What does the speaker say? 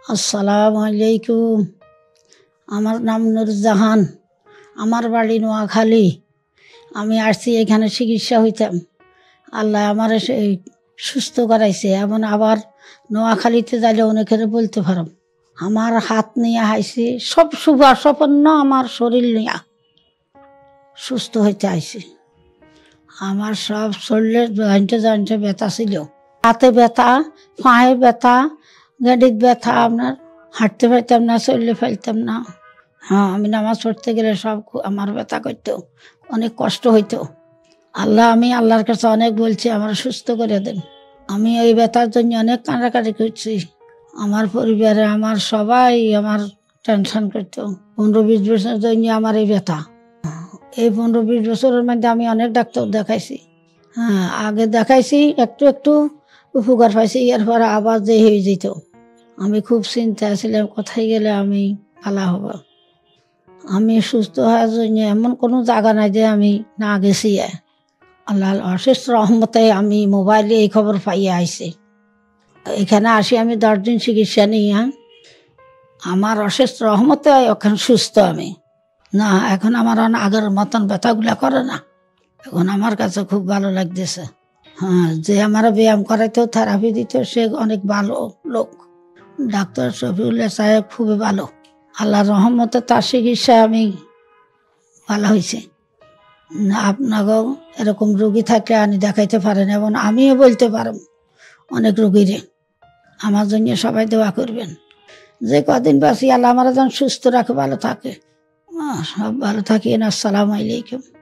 আসসালামু আলাইকুম। আমার নাম নুরজাহান, আমার বাড়ি নোয়াখালী। আমি আসছি এখানে চিকিৎসা হইতাম। আল্লাহ আমার সুস্থ করাইছে। এমন আবার নোয়াখালীতে যাইলে অনেকের বলতে পারো আমার হাত নিয়ে আইছি, সব সুপন্ন আমার শরীর নিয়ে সুস্থ হইতে আইছি। আমার সব শরীরের জয়েন্টে ব্যথা ছিল, হাতে ব্যথা, পায়ে ব্যথা, গাড়ির ব্যথা, আপনার হাঁটতে পারতাম না, চললে ফেলতাম না। হ্যাঁ, আমি নামাজ পড়তে গেলে সব আমার ব্যথা করতো, অনেক কষ্ট হইতো। আমি আল্লাহর কাছে অনেক বলছি আমার সুস্থ করে দেন। আমি ওই ব্যথার জন্য অনেক কান্নাকাটি করছি। আমার পরিবারে আমার সবাই আমার টেনশন করতো। 15-20 বছর জন্য আমার এই ব্যথা। এই 15-20 বছরের মধ্যে আমি অনেক ডাক্তার দেখাইছি। হ্যাঁ, আগে দেখাইছি, একটু একটু উপকার পাইছি, এরপর আবার যে হয়ে যেত। আমি খুব চিন্তায় ছিলাম কোথায় গেলে আমি ভালো হব। আমি সুস্থ হওয়ার জন্য এমন কোনো জায়গা নাই যে আমি না গেছি। আল্লাহর অশেষ রহমতে আমি মোবাইলে এই খবর পাইয়ে আইছি। এখানে আসি আমি 10 দিন চিকিৎসা নিয়ে, আমার অশেষ রহমতে ওখানে সুস্থ আমি। না, এখন আমার আগের মতন ব্যথাগুলা করে না। এখন আমার কাছে খুব ভালো লাগতেছে। হ্যাঁ, যে আমার ব্যায়াম করাইতো, থেরাপি দিত, সে অনেক ভালো লোক। ডাক্তার শফিউল্লাহ সাহেব খুবই ভালো। আল্লাহর রহমতে তার চিকিৎসায় আমি ভালো হয়েছে। আপনাকেও এরকম রোগী থাকলে আনি দেখাইতে পারেন, এবং আমিও বলতে পারব অনেক রোগীরে। আমার জন্য সবাই দোয়া করবেন। যে কদিন বাঁচি আল্লাহ আমার যেন সুস্থ রাখে, ভালো থাকে। সব ভালো থাকেন। আসসালামু আলাইকুম।